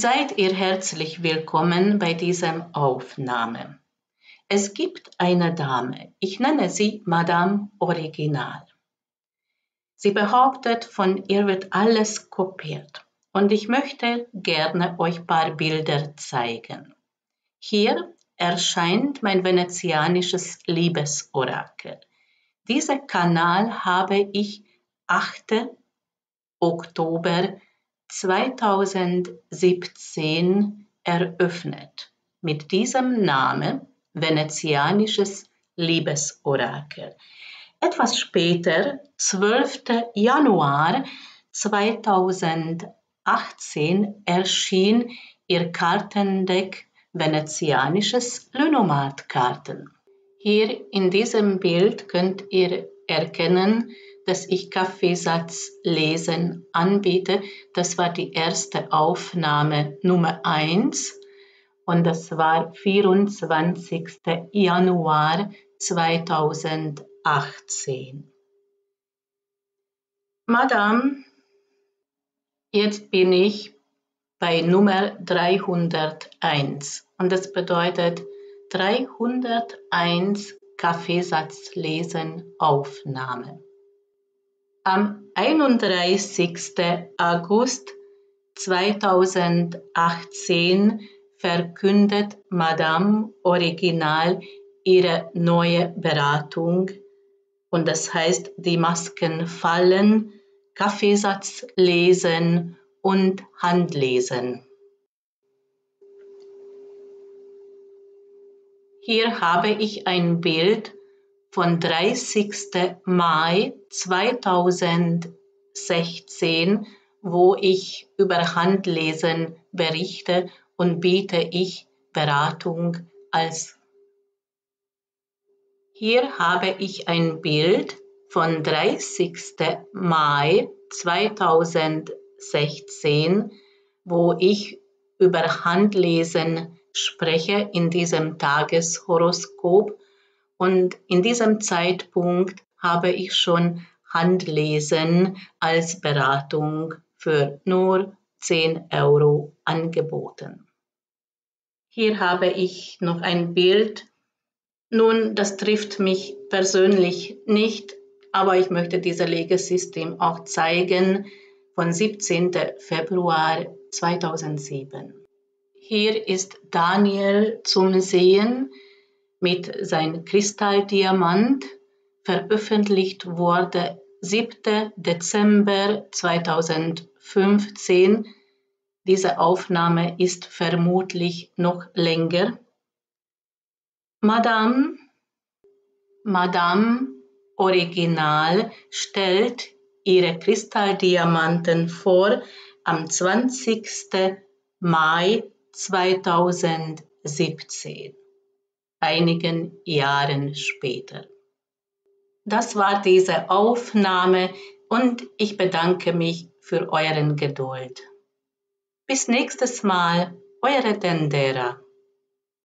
Seid ihr herzlich willkommen bei dieser Aufnahme. Es gibt eine Dame, ich nenne sie Madame Original. Sie behauptet, von ihr wird alles kopiert und ich möchte gerne euch ein paar Bilder zeigen. Hier erscheint mein venezianisches Liebesorakel. Diesen Kanal habe ich 8. Oktober 2017 eröffnet mit diesem Namen Venezianisches Liebesorakel. Etwas später, 12. Januar 2018, erschien ihr Kartendeck Venezianisches Lenormand-Karten. Hier in diesem Bild könnt ihr erkennen, dass ich Kaffeesatz lesen anbiete. Das war die erste Aufnahme Nummer 1 und das war 24. Januar 2018. Madame, jetzt bin ich bei Nummer 301 und das bedeutet 301 Kaffeesatz lesen Aufnahme. Am 31. August 2018 verkündet Madame Original ihre neue Beratung und das heißt, die Masken fallen, Kaffeesatz lesen und Handlesen. Hier habe ich ein Bild von 30. Mai 2016, wo ich über Handlesen berichte und biete ich Beratung als. Hier habe ich ein Bild von 30. Mai 2016, wo ich über Handlesen spreche in diesem Tageshoroskop. Und in diesem Zeitpunkt habe ich schon Handlesen als Beratung für nur 10 € angeboten. Hier habe ich noch ein Bild. Nun, das trifft mich persönlich nicht, aber ich möchte dieses Legesystem auch zeigen von 17. Februar 2007. Hier ist Daniel zum Sehen mit seinem Kristalldiamant, veröffentlicht wurde 7. Dezember 2015. Diese Aufnahme ist vermutlich noch länger. Madame Original stellt ihre Kristalldiamanten vor am 20. Mai 2017. Einigen Jahren später. Das war diese Aufnahme und ich bedanke mich für euren Geduld. Bis nächstes Mal, eure Dendera.